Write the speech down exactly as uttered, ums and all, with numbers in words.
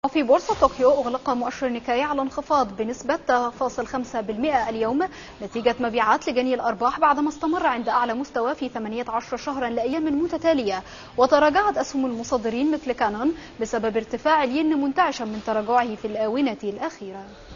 وفي بورصة طوكيو أغلق مؤشر نيكاي على انخفاض بنسبة صفر فاصلة خمسة بالمئة اليوم نتيجة مبيعات لجني الأرباح بعدما استمر عند أعلى مستوى في ثمانية عشر شهرا لأيام متتالية. وتراجعت أسهم المصدرين مثل كانون بسبب ارتفاع الين منتعشا من تراجعه في الآونة الأخيرة.